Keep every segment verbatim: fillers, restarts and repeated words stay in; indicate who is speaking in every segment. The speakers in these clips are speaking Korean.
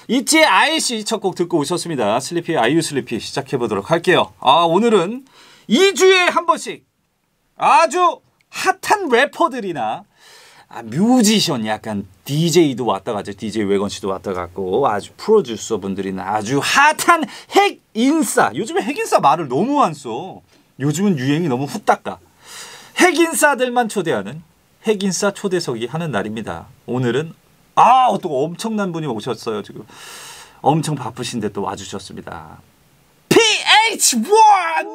Speaker 1: 이티의 아이씨 첫 곡 듣고 오셨습니다. 슬리피의 아이유 슬리피 시작해보도록 할게요. 아, 오늘은 이 주에 한 번씩 아주 핫한 래퍼들이나 아, 뮤지션 약간 디제이도 왔다 가죠. 디제이 외건 씨도 왔다 갔고 아주 프로듀서 분들이나 아주 핫한 핵 인싸. 요즘에 핵 인싸 말을 너무 안 써. 요즘은 유행이 너무 후딱가. 핵 인싸들만 초대하는 핵 인싸 초대석이 하는 날입니다. 오늘은 아, 또 엄청난 분이 오셨어요. 지금 엄청 바쁘신데 또 와주셨습니다. 피에이치 원.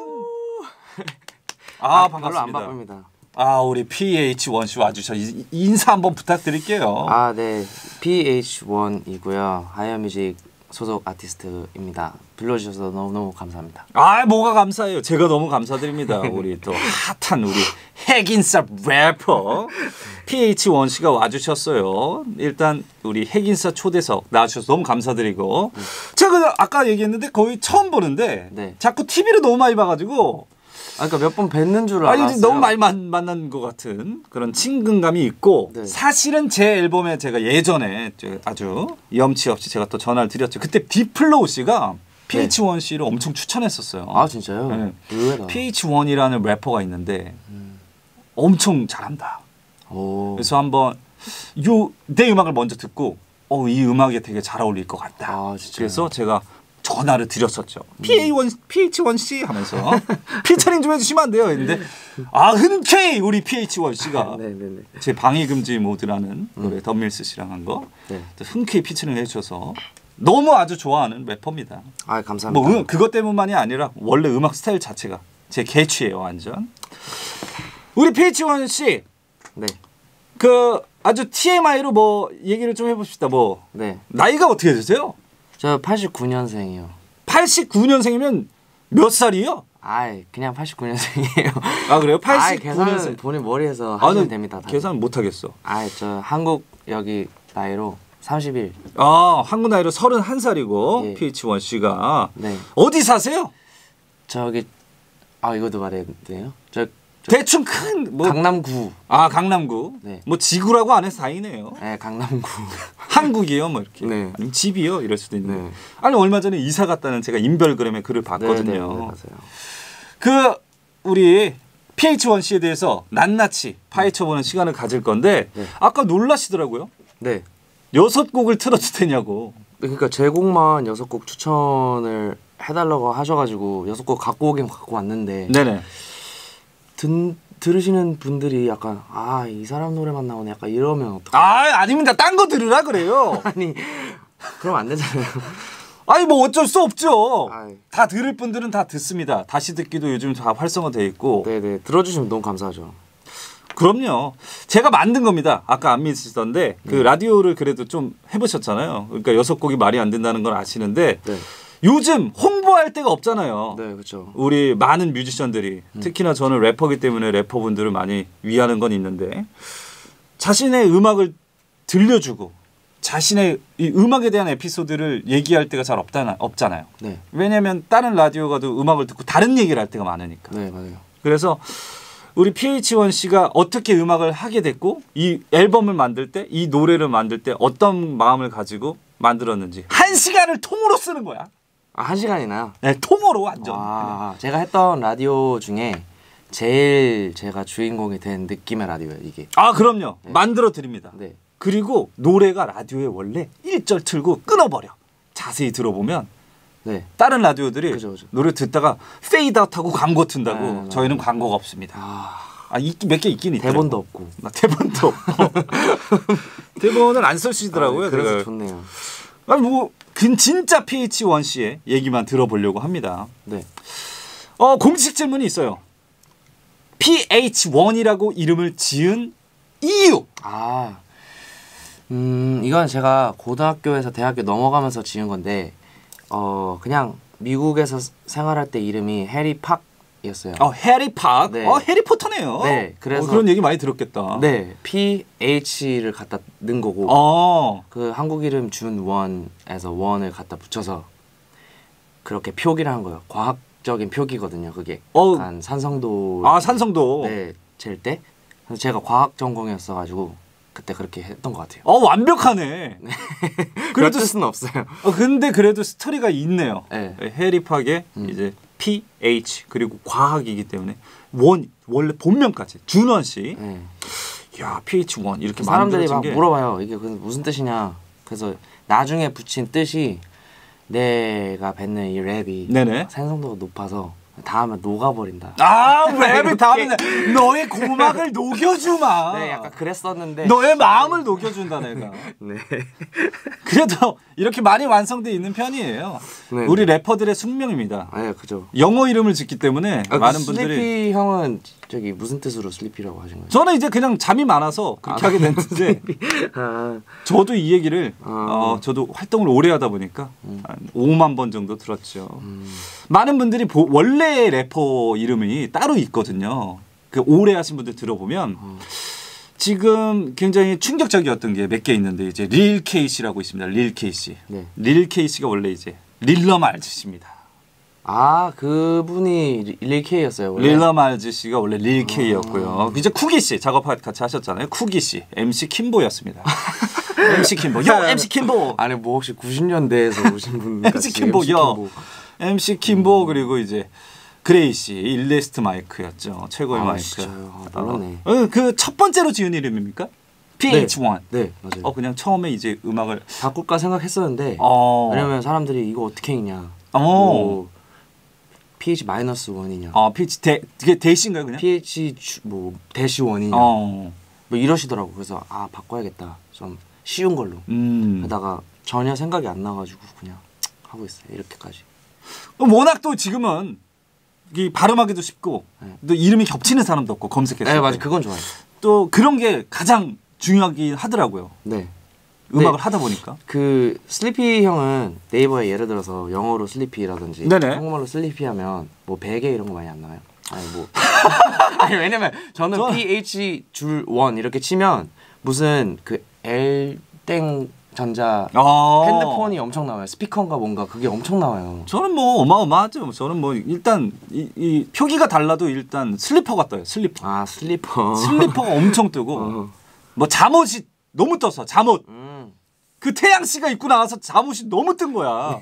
Speaker 1: 아,
Speaker 2: 아,
Speaker 1: 반갑습니다.
Speaker 2: 별로 안 바쁩니다.
Speaker 1: 아, 우리 피에이치 원 씨 와주셔. 인사 한번 부탁드릴게요.
Speaker 2: 아, 네. 피에이치 원이고요. 하이어뮤직 소속 아티스트입니다. 불러주셔서 너무너무 감사합니다.
Speaker 1: 아, 뭐가 감사해요. 제가 너무 감사드립니다. 우리 또 핫한 우리 핵인싸 래퍼 피에이치 원 씨가 와주셨어요. 일단 우리 핵인싸 초대석 나와주셔서 너무 감사드리고 네. 제가 아까 얘기했는데 거의 처음 보는데 네. 자꾸 티비를 너무 많이 봐가지고
Speaker 2: 아, 그러니까 몇 번 뵙는 줄 알았어요.
Speaker 1: 아니, 너무 많이 만, 만난 것 같은 그런 친근감이 있고 네. 사실은 제 앨범에 제가 예전에 아주 염치 없이 제가 또 전화를 드렸죠. 그때 디플로우 씨가 피에이치 원 씨를 엄청 추천했었어요.
Speaker 2: 아, 진짜요?
Speaker 1: 네.
Speaker 2: 의외다.
Speaker 1: 피에이치 원이라는 래퍼가 있는데 음. 엄청 잘한다. 오. 그래서 한번 요, 내 음악을 먼저 듣고 어, 이 음악에 되게 잘 어울릴 것 같다. 아, 그래서 제가 전화를 드렸었죠. 음. 피에이치 원 씨 하면서 피처링 좀 해주시면 안 돼요? 했는데 아, 흔쾌히 우리 피에이치 원 씨가 제 방해금지 모드라는 음. 노래 덤밀스 씨랑 한 거 네. 흔쾌히 피처링 해주셔서 너무 아주 좋아하는 래퍼입니다.
Speaker 2: 아, 감사합니다.
Speaker 1: 뭐 음, 그것 때문만이 아니라 원래 음악 스타일 자체가 제 개취예요, 완전. 우리 피에이치 원 씨, 네. 그 아주 티엠아이로 뭐 얘기를 좀 해봅시다. 뭐 네. 나이가 어떻게 되세요?
Speaker 2: 저 팔십구 년생이요.
Speaker 1: 팔십구 년생이면 몇 살이요?
Speaker 2: 아이, 그냥 팔십구 년생이에요.
Speaker 1: 아, 그래요? 팔십구 년생.
Speaker 2: 아이, 계산은 본인 머리에서 하시면
Speaker 1: 아,
Speaker 2: 됩니다. 다들.
Speaker 1: 계산 못 하겠어.
Speaker 2: 아이, 저 한국 여기 나이로 삼십일.
Speaker 1: 아, 한국 나이로 서른한 살이고 예. 피에이치 원 씨가 네. 어디 사세요?
Speaker 2: 저기 아, 이것도 말해야 돼요? 저
Speaker 1: 대충 큰 뭐
Speaker 2: 강남구.
Speaker 1: 아, 강남구. 네. 뭐 지구라고 안 해서 다행이네요.
Speaker 2: 네, 강남구.
Speaker 1: 한국이요, 뭐 이렇게. 네. 아니면 집이요, 이럴 수도 있네. 네. 아니, 얼마 전에 이사 갔다는 제가 인별그램에 글을 봤거든요. 네, 네, 네, 맞아요. 그 우리 피에이치 원 씨에 대해서 낱낱이 파헤쳐보는 시간을 가질 건데 네. 아까 놀라시더라고요. 네. 여섯 곡을 틀어도 되냐고.
Speaker 2: 그러니까 제 곡만 여섯 곡 추천을 해달라고 하셔가지고 여섯 곡 갖고 오긴 갖고 왔는데. 네네. 든, 들으시는 분들이 약간 아, 이 사람 노래만 나오네 약간 이러면 어떡해.
Speaker 1: 아, 아닙니다. 딴 거 들으라 그래요.
Speaker 2: 아니, 그럼 안 되잖아요.
Speaker 1: 아니, 뭐 어쩔 수 없죠. 아이. 다 들을 분들은 다 듣습니다. 다시 듣기도 요즘 다 활성화돼 있고.
Speaker 2: 네네, 들어주시면 너무 감사하죠.
Speaker 1: 그럼요. 제가 만든 겁니다. 아까 안 믿으시던데 그 네. 라디오를 그래도 좀 해보셨잖아요. 그러니까 여섯 곡이 말이 안 된다는 걸 아시는데 네. 요즘 홍보할 데가 없잖아요.
Speaker 2: 네, 그렇죠.
Speaker 1: 우리 많은 뮤지션들이 음. 특히나 저는 래퍼기 때문에 래퍼분들을 많이 위하는 건 있는데 자신의 음악을 들려주고 자신의 이 음악에 대한 에피소드를 얘기할 때가 잘 없다, 없잖아요. 네. 왜냐하면 다른 라디오 가도 음악을 듣고 다른 얘기를 할 때가 많으니까.
Speaker 2: 네, 맞아요.
Speaker 1: 그래서 우리 피에이치 원 씨가 어떻게 음악을 하게 됐고 이 앨범을 만들 때 이 노래를 만들 때 어떤 마음을 가지고 만들었는지 한 시간을 통으로 쓰는 거야.
Speaker 2: 아, 한 시간이나요?
Speaker 1: 네, 통으로 완전.
Speaker 2: 아, 제가 했던 라디오 중에 제일 제가 주인공이 된 느낌의 라디오예요, 이게.
Speaker 1: 아, 그럼요. 네. 만들어 드립니다. 네. 그리고 노래가 라디오에 원래 일 절 틀고 끊어버려. 자세히 들어보면 네. 다른 라디오들이 그죠, 그죠. 노래 듣다가 페이드아웃하고 광고 튼다고 네, 네, 저희는 네. 광고가 없습니다. 아, 아 몇 개 있긴 있더라고요.
Speaker 2: 대본도 없고.
Speaker 1: 나 대본도 없고. 대본을 안 써주시더라고요.
Speaker 2: 아, 네, 그래서 좋네요.
Speaker 1: 아니 뭐 진짜 피에이치 원 씨의 얘기만 들어보려고 합니다. 네. 어, 공식 질문이 있어요. 피에이치 원이라고 이름을 지은 이유.
Speaker 2: 아, 음, 이건 제가 고등학교에서 대학교 넘어가면서 지은 건데, 어, 그냥 미국에서 생활할 때 이름이 해리 팍이었어요.
Speaker 1: 어, 해리 팍. 네. 어, 해리포터네요.
Speaker 2: 네, 그래서
Speaker 1: 어, 그런 얘기 많이 들었겠다.
Speaker 2: 네, 피에이치를 갖다 넣은 거고, 어. 그 한국 이름 준원에서 원을 갖다 붙여서 그렇게 표기를 한 거예요. 과학적인 표기거든요, 그게.
Speaker 1: 어.
Speaker 2: 약간 산성도.
Speaker 1: 아, 산성도.
Speaker 2: 네, 잴 때. 그래서 제가 과학 전공이었어가지고 그때 그렇게 했던 것 같아요.
Speaker 1: 어 완벽하네.
Speaker 2: 그래도 뜻은 없어요.
Speaker 1: 어 근데 그래도 스토리가 있네요.
Speaker 2: 네.
Speaker 1: 해리팍의
Speaker 2: 음.
Speaker 1: 이제 피 에이치 그리고 과학이기 때문에 원 원래 본명까지 준원 씨.
Speaker 2: 네.
Speaker 1: 야 피에이치 원 이렇게
Speaker 2: 사람들이 막
Speaker 1: 게...
Speaker 2: 물어봐요. 이게 무슨 뜻이냐. 그래서 나중에 붙인 뜻이 내가 뱉는 이 랩이
Speaker 1: 네네.
Speaker 2: 생성도가 높아서 다음에 녹아버린다.
Speaker 1: 아 랩이 다음에 너의 고막을 녹여주마.
Speaker 2: 네, 약간 그랬었는데
Speaker 1: 너의 마음을 녹여준다 내가.
Speaker 2: 네.
Speaker 1: 그래도 이렇게 많이 완성돼 있는 편이에요.
Speaker 2: 네.
Speaker 1: 우리 래퍼들의 숙명입니다.
Speaker 2: 네, 그죠.
Speaker 1: 영어 이름을 짓기 때문에
Speaker 2: 아,
Speaker 1: 많은
Speaker 2: 그
Speaker 1: 분들이.
Speaker 2: 슬리피 형은 저기 무슨 뜻으로 슬리피라고 하신 거예요?
Speaker 1: 저는 이제 그냥 잠이 많아서 그렇게
Speaker 2: 아,
Speaker 1: 하게 됐는데
Speaker 2: 아,
Speaker 1: 저도 이 얘기를
Speaker 2: 아.
Speaker 1: 어, 저도 활동을 오래 하다 보니까
Speaker 2: 음.
Speaker 1: 한 오만 번 정도 들었죠.
Speaker 2: 음.
Speaker 1: 많은 분들이 보, 원래 래퍼 이름이 따로 있거든요. 그 오래 하신 분들 들어보면
Speaker 2: 음.
Speaker 1: 지금 굉장히 충격적이었던 게 몇 개 있는데 이제 릴 케이시라고 있습니다. 릴 케이시.
Speaker 2: 네.
Speaker 1: 릴 케이시가 원래 이제 릴러 말즈입니다.
Speaker 2: 아, 그분이 릴케이였어요.
Speaker 1: 릴러 말즈 씨가 원래 릴 케이였고요.
Speaker 2: 아.
Speaker 1: 이제 쿠기 씨 작업 같이 하셨잖아요. 쿠기 씨, 엠씨 킴보였습니다. 엠씨 킴보, 요 엠씨 킴보.
Speaker 2: 아니 뭐 혹시 구십 년대에서 오신 분
Speaker 1: 엠씨 킴보, 요 엠씨 킴보 그리고 이제 그레이 씨, 일레스트 마이크였죠. 최고의
Speaker 2: 아,
Speaker 1: 마이크.
Speaker 2: 진짜요? 아, 몰랐네.
Speaker 1: 어, 그 첫 번째로 지은 이름입니까? 피에이치 원.
Speaker 2: 네, 맞아요.
Speaker 1: 어 그냥 처음에 이제 음악을
Speaker 2: 바꿀까 생각했었는데
Speaker 1: 어.
Speaker 2: 왜냐면 사람들이 이거 어떻게 읽냐.
Speaker 1: 어.
Speaker 2: 뭐 피에이치 마이너스 원이냐.
Speaker 1: 어, 피에이치 대 그게 대시인가요, 그냥?
Speaker 2: 피에이치 주, 뭐 대시 원이냐.
Speaker 1: 어.
Speaker 2: 뭐 이러시더라고. 그래서 아 바꿔야겠다. 좀 쉬운 걸로.
Speaker 1: 음.
Speaker 2: 하다가 전혀 생각이 안 나가지고 그냥 하고 있어요. 이렇게까지.
Speaker 1: 워낙 또 지금은 이 발음하기도 쉽고
Speaker 2: 네.
Speaker 1: 또 이름이 겹치는 사람도 없고 검색했을
Speaker 2: 네,
Speaker 1: 때.
Speaker 2: 맞아. 그건 좋아요.
Speaker 1: 또 그런 게 가장 중요하긴 하더라고요.
Speaker 2: 네.
Speaker 1: 음악을
Speaker 2: 네.
Speaker 1: 하다 보니까.
Speaker 2: 그 슬리피 형은 네이버에 예를 들어서 영어로 슬리피라든지
Speaker 1: 네네.
Speaker 2: 한국말로 슬리피 하면 뭐 베개 이런 거 많이 안 나와요? 아니 뭐 아니 왜냐면 저는
Speaker 1: 저-
Speaker 2: 피에이치 줄 원 이렇게 치면 무슨 그 L땡 전자
Speaker 1: 어.
Speaker 2: 핸드폰이 엄청 나와요. 스피커인가 뭔가 그게 엄청 나와요.
Speaker 1: 저는 뭐 어마어마하죠. 저는 뭐 일단 이, 이 표기가 달라도 일단 슬리퍼가 떠요. 슬리퍼.
Speaker 2: 아 슬리퍼.
Speaker 1: 슬리퍼가 엄청 뜨고
Speaker 2: 어.
Speaker 1: 뭐 잠옷이 너무 떴어. 잠옷.
Speaker 2: 음.
Speaker 1: 그 태양 씨가 입고 나와서 잠옷이 너무 뜬 거야.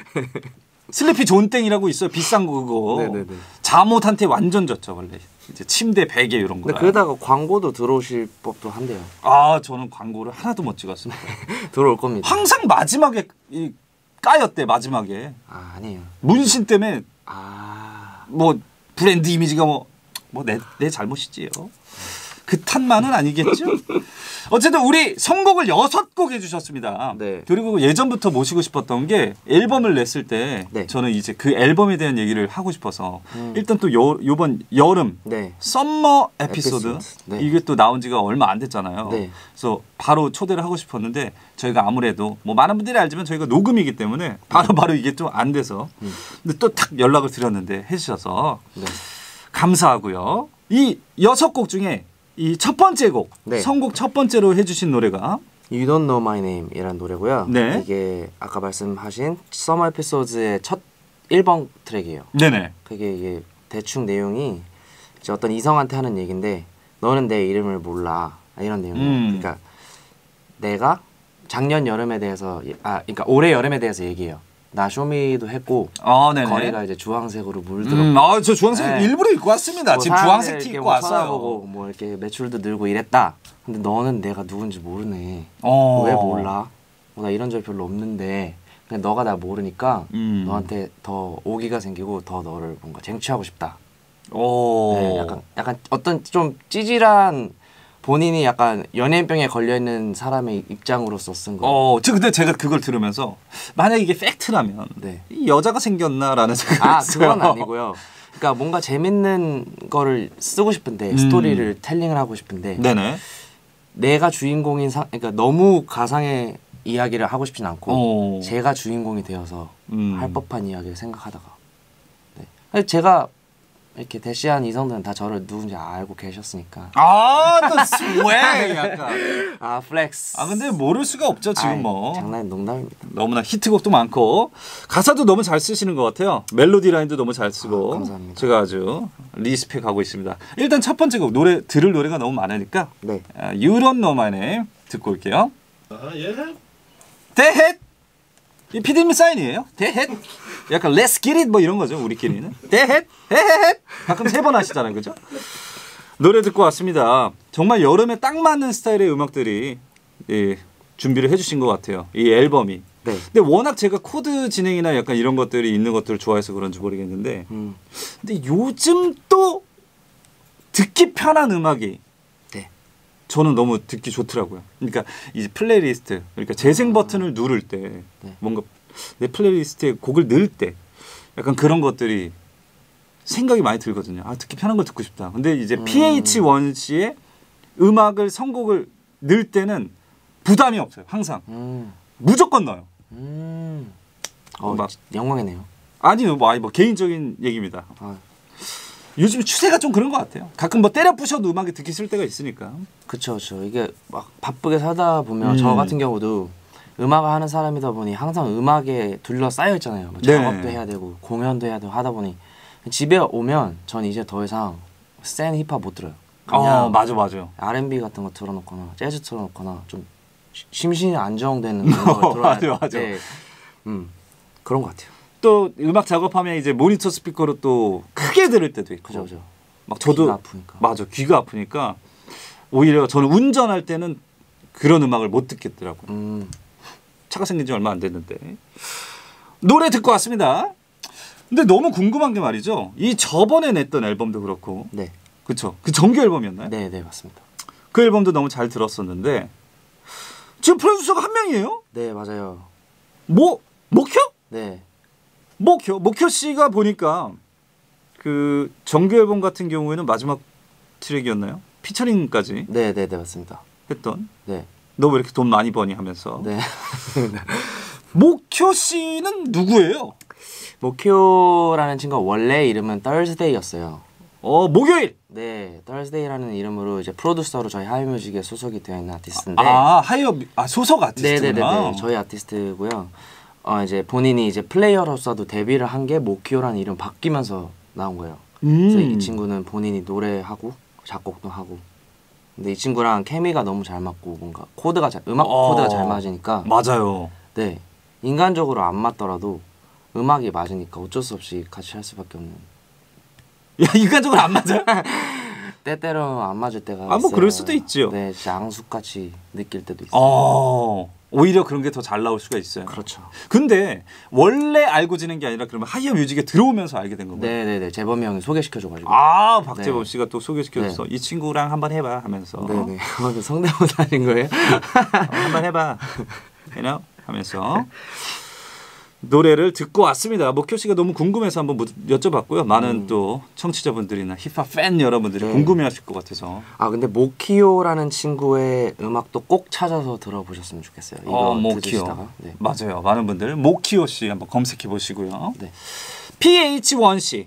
Speaker 1: 슬리피 존땡이라고 있어요. 비싼 거 그거.
Speaker 2: 네네네.
Speaker 1: 잠옷한테 완전 졌죠 원래. 이제 침대 베개 이런 거.
Speaker 2: 근데 그러다가 광고도 들어오실 법도 한데요.
Speaker 1: 아 저는 광고를 하나도 못 찍었습니다.
Speaker 2: 들어올 겁니다.
Speaker 1: 항상 마지막에 이 까였대 마지막에
Speaker 2: 아 아니에요.
Speaker 1: 문신 때문에
Speaker 2: 아
Speaker 1: 뭐 브랜드 이미지가 뭐 뭐 내 내 잘못이지요. 그 탓만은 아니겠죠. 어쨌든 우리 선곡을 여섯 곡 해주셨습니다.
Speaker 2: 네.
Speaker 1: 그리고 예전부터 모시고 싶었던 게 앨범을 냈을 때
Speaker 2: 네.
Speaker 1: 저는 이제 그 앨범에 대한 얘기를 하고 싶어서
Speaker 2: 음.
Speaker 1: 일단 또 요, 요번 여름
Speaker 2: 네.
Speaker 1: 썸머 에피소드,
Speaker 2: 에피소드. 네.
Speaker 1: 이게 또 나온 지가 얼마 안 됐잖아요.
Speaker 2: 네.
Speaker 1: 그래서 바로 초대를 하고 싶었는데 저희가 아무래도 뭐 많은 분들이 알지만 저희가 녹음이기 때문에 바로 바로 이게 좀 안 돼서
Speaker 2: 음.
Speaker 1: 근데 또 탁 연락을 드렸는데 해주셔서
Speaker 2: 네.
Speaker 1: 감사하고요. 이 여섯 곡 중에 이 첫 번째 곡
Speaker 2: 네.
Speaker 1: 선곡 첫 번째로 해주신 노래가
Speaker 2: You Don't Know My Name 이라는 노래고요.
Speaker 1: 네.
Speaker 2: 이게 아까 말씀하신 서머 에피소드의 첫 일 번 트랙이에요.
Speaker 1: 네네.
Speaker 2: 그게 이게 대충 내용이 이제 어떤 이성한테 하는 얘기인데 너는 내 이름을 몰라 이런 내용이에요.
Speaker 1: 음.
Speaker 2: 그러니까 내가 작년 여름에 대해서 아 그러니까 올해 여름에 대해서 얘기해요. 나 쇼미도 했고
Speaker 1: 아 네네.
Speaker 2: 거리가 이제 주황색으로 물들었고
Speaker 1: 음, 아저 주황색
Speaker 2: 네.
Speaker 1: 일부러 입고 왔습니다.
Speaker 2: 뭐
Speaker 1: 지금
Speaker 2: 사람들
Speaker 1: 주황색 티
Speaker 2: 이렇게
Speaker 1: 입고
Speaker 2: 뭐
Speaker 1: 왔어요.
Speaker 2: 쳐다보고 뭐 이렇게 매출도 늘고 이랬다. 근데 너는 내가 누군지 모르네.
Speaker 1: 어.
Speaker 2: 왜 몰라? 뭐 나 이런 적 별로 없는데 그냥 너가 나 모르니까
Speaker 1: 음.
Speaker 2: 너한테 더 오기가 생기고 더 너를 뭔가 쟁취하고 싶다.
Speaker 1: 오.
Speaker 2: 네, 약간 약간 어떤 좀 찌질한 본인이 약간 연예인병에 걸려 있는 사람의 입장으로서 쓴 거.
Speaker 1: 어, 저 근데 제가 그걸 들으면서 만약 이게 팩트라면
Speaker 2: 네.
Speaker 1: 이 여자가 생겼나라는 생각이
Speaker 2: 아
Speaker 1: 했어요.
Speaker 2: 그건 아니고요. 그러니까 뭔가 재밌는 거를 쓰고 싶은데
Speaker 1: 음.
Speaker 2: 스토리를 텔링을 하고 싶은데
Speaker 1: 네네.
Speaker 2: 내가 주인공인 사, 그러니까 너무 가상의 이야기를 하고 싶진 않고
Speaker 1: 오.
Speaker 2: 제가 주인공이 되어서
Speaker 1: 음.
Speaker 2: 할 법한 이야기를 생각하다가 네. 아니, 제가 이렇게 대시한 이성들은 다 저를 누군지 알고 계셨으니까.
Speaker 1: 아, 또 스웩 약간.
Speaker 2: 아, 플렉스.
Speaker 1: 아, 근데 모를 수가 없죠, 지금. 아이, 뭐.
Speaker 2: 장난 농담입니다.
Speaker 1: 너무나 히트곡도 많고 가사도 너무 잘 쓰시는 것 같아요. 멜로디 라인도 너무 잘 쓰고.
Speaker 2: 아, 감사합니다.
Speaker 1: 제가 아주 리스펙하고 있습니다. 일단 첫 번째 곡 노래 들을 노래가 너무 많으니까
Speaker 2: 네.
Speaker 1: 아, You Don't Know My Name 듣고 올게요.
Speaker 3: 아, 예.
Speaker 1: 대헷. 이 피디님 사인이에요. 대헷. 약간 Let's get it 뭐 이런 거죠, 우리끼리는. 대헷. 헤헤헷. 가끔 세 번 하시잖아요, 그죠? 노래 듣고 왔습니다. 정말 여름에 딱 맞는 스타일의 음악들이 예, 준비를 해주신 것 같아요. 이 앨범이.
Speaker 2: 네.
Speaker 1: 근데 워낙 제가 코드 진행이나 약간 이런 것들이 있는 것들을 좋아해서 그런지 모르겠는데,
Speaker 2: 음.
Speaker 1: 근데 요즘 또 듣기 편한 음악이
Speaker 2: 네.
Speaker 1: 저는 너무 듣기 좋더라고요. 그러니까 이제 플레이리스트, 그러니까 재생 버튼을 누를 때
Speaker 2: 네.
Speaker 1: 뭔가 내 플레이리스트에 곡을 넣을 때 약간 그런 것들이 생각이 많이 들거든요. 아, 듣기 편한 걸 듣고 싶다. 근데 이제
Speaker 2: 음.
Speaker 1: 피에이치원 씨의 음악을 선곡을 넣을 때는 부담이 없어요. 항상
Speaker 2: 음.
Speaker 1: 무조건 넣어요.
Speaker 2: 음. 어,
Speaker 1: 막-
Speaker 2: 영광이네요.
Speaker 1: 아니요, 뭐, 아니, 뭐 개인적인 얘기입니다.
Speaker 2: 아,
Speaker 1: 요즘 추세가 좀 그런 것 같아요. 가끔 뭐 때려 부셔도 음악이 듣기 싫을 때가 있으니까.
Speaker 2: 그쵸, 그쵸. 이게 막 바쁘게 살다 보면
Speaker 1: 음.
Speaker 2: 저 같은 경우도 음악을 하는 사람이다 보니 항상 음악에 둘러싸여 있잖아요. 뭐
Speaker 1: 네.
Speaker 2: 작업도 해야 되고 공연도 해야 되고 하다 보니 집에 오면 전 이제 더 이상 센 힙합 못 들어요. 그냥
Speaker 1: 어, 맞아, 맞아.
Speaker 2: 알앤비 같은 거 틀어놓거나 재즈 틀어놓거나 좀 시- 심신이 안정되는 음악을 들어야
Speaker 1: 맞아, 맞아.
Speaker 2: 돼. 음, 그런 것 같아요.
Speaker 1: 또 음악 작업하면 이제 모니터 스피커로 또 크게 들을 때도 있고.
Speaker 2: 그죠, 그죠.
Speaker 1: 막 저도
Speaker 2: 귀가 아프니까.
Speaker 1: 맞아, 귀가 아프니까 오히려 저는 운전할 때는 그런 음악을 못 듣겠더라고요.
Speaker 2: 음,
Speaker 1: 차가 생긴 지 얼마 안 됐는데. 노래 듣고 왔습니다. 근데 너무 궁금한 게 말이죠. 이 저번에 냈던 앨범도 그렇고,
Speaker 2: 네,
Speaker 1: 그쵸? 그 정규 앨범이었나요?
Speaker 2: 네, 네, 맞습니다.
Speaker 1: 그 앨범도 너무 잘 들었었는데 지금 프로듀서가 한 명이에요?
Speaker 2: 네, 맞아요.
Speaker 1: 뭐 목효?
Speaker 2: 네,
Speaker 1: 목효 목효 씨가 보니까 그 정규 앨범 같은 경우에는 마지막 트랙이었나요? 피처링까지
Speaker 2: 네, 네, 네, 맞습니다.
Speaker 1: 했던.
Speaker 2: 네,
Speaker 1: 너 왜 이렇게 돈 많이 버니 하면서.
Speaker 2: 네.
Speaker 1: 목효 씨는 누구예요?
Speaker 2: 목효라는 친구가 원래 이름은 Thursday였어요.
Speaker 1: 어, 목요일.
Speaker 2: 네, Thursday라는 이름으로 이제 프로듀서로 저희 하이뮤직에 소속이 되어 있는 아티스트인데.
Speaker 1: 아, 하이어 아 소속 아티스트구나.
Speaker 2: 네네네, 저희 아티스트고요. 어 이제 본인이 이제 플레이어로서도 데뷔를 한 게 목효라는 이름 바뀌면서 나온 거예요. 그래서
Speaker 1: 음.
Speaker 2: 이 친구는 본인이 노래하고 작곡도 하고. 근데 이 친구랑 케미가 너무 잘 맞고 뭔가 코드가 잘, 음악
Speaker 1: 어.
Speaker 2: 코드가 잘 맞으니까.
Speaker 1: 맞아요.
Speaker 2: 네, 인간적으로 안 맞더라도 음악이 맞으니까 어쩔 수 없이 같이 할 수밖에 없는.
Speaker 1: 야, 인간적으로 안 맞아요?
Speaker 2: 때때로 안 맞을 때가
Speaker 1: 아, 뭐
Speaker 2: 있어요.
Speaker 1: 그럴 수도 있죠.
Speaker 2: 네, 진짜 앙숙같이 느낄 때도 있어요.
Speaker 1: 어. 오히려 그런 게 더 잘 나올 수가 있어요.
Speaker 2: 그렇죠.
Speaker 1: 근데 원래 알고 지낸 게 아니라 그러면 하이어 뮤직에 들어오면서 알게 된 건가요?
Speaker 2: 네네네, 재범이 형이 소개시켜줘가지고.
Speaker 1: 아, 박재범
Speaker 2: 네.
Speaker 1: 씨가 또 소개시켜줘서
Speaker 2: 네.
Speaker 1: 이 친구랑 한번 해봐 하면서.
Speaker 2: 네네. 어, 성대모사 하신 거예요?
Speaker 1: 어, 한번 해봐. you know? 하면서 노래를 듣고 왔습니다. 목효 씨가 너무 궁금해서 한번 여쭤봤고요. 많은
Speaker 2: 음.
Speaker 1: 또 청취자분들이나 힙합 팬 여러분들이
Speaker 2: 네.
Speaker 1: 궁금해하실 것 같아서.
Speaker 2: 아 근데 모키오라는 친구의 음악도 꼭 찾아서 들어보셨으면 좋겠어요. 이거
Speaker 1: 어, 모키오.
Speaker 2: 들으시다가. 네.
Speaker 1: 맞아요. 많은 분들 모키오 씨 한번 검색해 보시고요.
Speaker 2: 네.
Speaker 1: 피에이치원 씨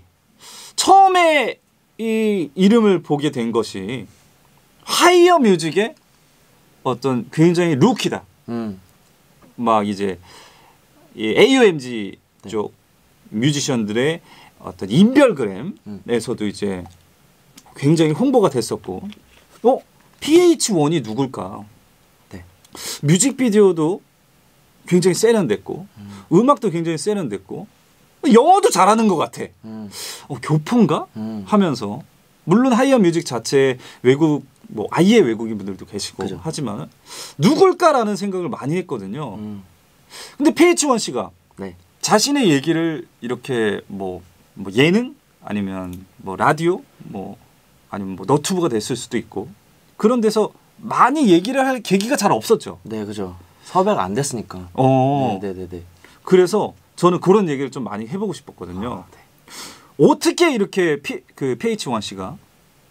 Speaker 1: 처음에 이 이름을 보게 된 것이 하이어 뮤직의 어떤 굉장히 루키다.
Speaker 2: 음.
Speaker 1: 막 이제 이 에이오엠지
Speaker 2: 네.
Speaker 1: 쪽 뮤지션들의 어떤 인별그램에서도
Speaker 2: 음.
Speaker 1: 이제 굉장히 홍보가 됐었고, 어 피에이치원이 누굴까?
Speaker 2: 네.
Speaker 1: 뮤직비디오도 굉장히 세련됐고,
Speaker 2: 음.
Speaker 1: 음악도 굉장히 세련됐고, 영어도 잘하는 것 같아.
Speaker 2: 음.
Speaker 1: 어, 교포인가?
Speaker 2: 음.
Speaker 1: 하면서 물론 하이어 뮤직 자체 외국 뭐 아예 외국인 분들도 계시고
Speaker 2: 그죠.
Speaker 1: 하지만 누굴까라는 생각을 많이 했거든요.
Speaker 2: 음.
Speaker 1: 근데 피에이치원 씨가
Speaker 2: 네.
Speaker 1: 자신의 얘기를 이렇게 뭐, 뭐 예능 아니면 뭐 라디오 뭐 아니면 뭐 너튜브가 됐을 수도 있고 그런 데서 많이 얘기를 할 계기가 잘 없었죠.
Speaker 2: 네, 그죠. 섭외가 안 됐으니까.
Speaker 1: 어.
Speaker 2: 네, 네, 네.
Speaker 1: 그래서 저는 그런 얘기를 좀 많이 해보고 싶었거든요.
Speaker 2: 아, 네.
Speaker 1: 어떻게 이렇게 피, 그 피에이치원 씨가